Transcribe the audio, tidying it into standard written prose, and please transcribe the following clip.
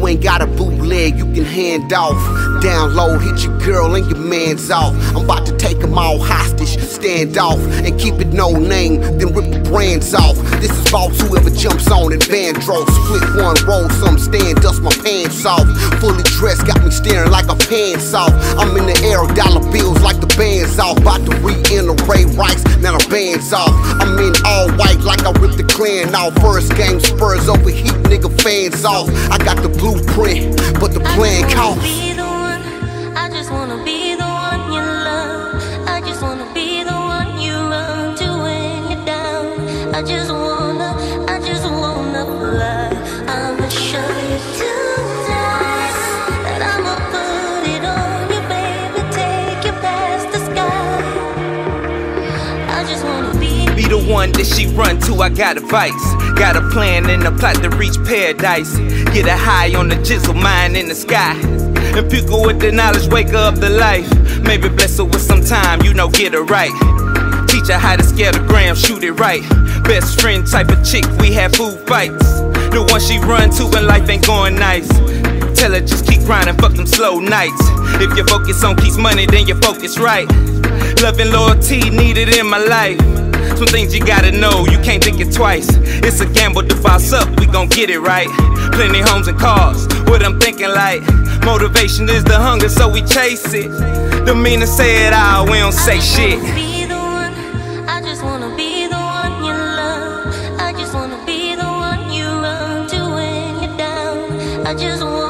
You ain't got a bootleg, you can hand off. Download, hit your girl and your man's off. I'm about to take them all hostage, stand off, and keep it no name, then rip the brands off. This is about whoever jumps on in Vandross. Split one roll, some stand, dust my pants off. Fully dressed, got me staring like a pants off. I'm in the air, dollar bills like the band's off. About to re-enter Ray Rice, now the band's off. I'm in all white like I ripped the clan off. First game, Spurs overheat, nigga fans off. I got the blueprint, but the plan costs. I just wanna be the one you love. I just wanna be the one you run to when you're down. I just wanna fly. I'ma show you tonight that I'ma put it on you, baby. Take you past the sky. I just wanna be the one that she run to. I got advice, got a plan and a plot to reach paradise. Get a high on the jizzle, mine in the sky. And people with the knowledge wake her up to life. Maybe bless her with some time, you know, get her right. Teach her how to scale the gram, shoot it right. Best friend type of chick, we have food fights. The one she run to when life ain't going nice. Tell her just keep grinding, fuck them slow nights. If your focus on keeps money, then your focus right. Love and loyalty needed in my life. Some things you gotta know, you can't think it twice. It's a gamble to boss up, we gon' get it right. Plenty homes and cars, what I'm thinking like. Motivation is the hunger, so we chase it. Don't mean to say it all, we don't say shit. I just wanna be the one you love. I just wanna be the one you run to when you're down. I just wanna